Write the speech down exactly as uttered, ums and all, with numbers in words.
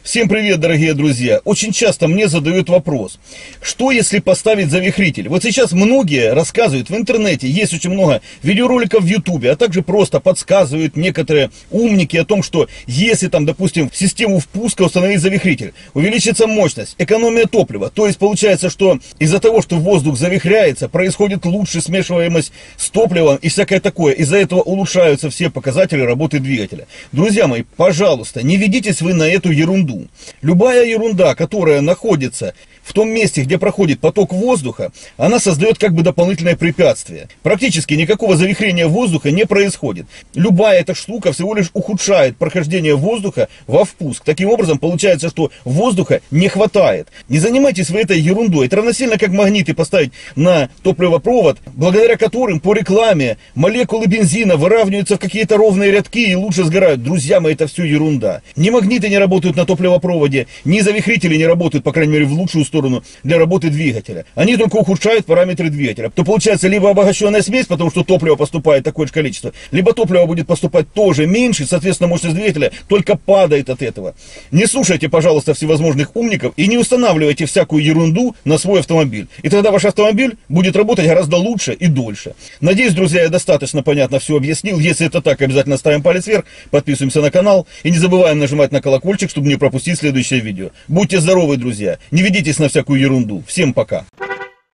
Всем привет, дорогие друзья! Очень часто мне задают вопрос, что если поставить завихритель? Вот сейчас многие рассказывают в интернете, есть очень много видеороликов в ютубе, а также просто подсказывают некоторые умники о том, что если там, допустим, в систему впуска установить завихритель, увеличится мощность, экономия топлива, то есть получается, что из-за того, что воздух завихряется, происходит лучшая смешиваемость с топливом и всякое такое, из-за этого улучшаются все показатели работы двигателя. Друзья мои, пожалуйста, не ведитесь вы на эту ерунду. Любая ерунда, которая находится в том месте, где проходит поток воздуха, она создает как бы дополнительное препятствие. Практически никакого завихрения воздуха не происходит. Любая эта штука всего лишь ухудшает прохождение воздуха во впуск. Таким образом, получается, что воздуха не хватает. Не занимайтесь вы этой ерундой. Это равносильно как магниты поставить на топливопровод, благодаря которым по рекламе молекулы бензина выравниваются в какие-то ровные рядки и лучше сгорают. Друзья мои, это все ерунда. Ни магниты не работают на топливопроводе, ни завихрители не работают, по крайней мере, в лучшую сторону для работы двигателя. Они только ухудшают параметры двигателя. То получается либо обогащенная смесь, потому что топливо поступает такое же количество, либо топливо будет поступать тоже меньше, соответственно, мощность двигателя только падает от этого. Не слушайте, пожалуйста, всевозможных умников и не устанавливайте всякую ерунду на свой автомобиль. И тогда ваш автомобиль будет работать гораздо лучше и дольше. Надеюсь, друзья, я достаточно понятно все объяснил. Если это так, обязательно ставим палец вверх, подписываемся на канал и не забываем нажимать на колокольчик, чтобы не пропустить следующее видео. Будьте здоровы, друзья. Не ведитесь на всякую ерунду. Всем пока.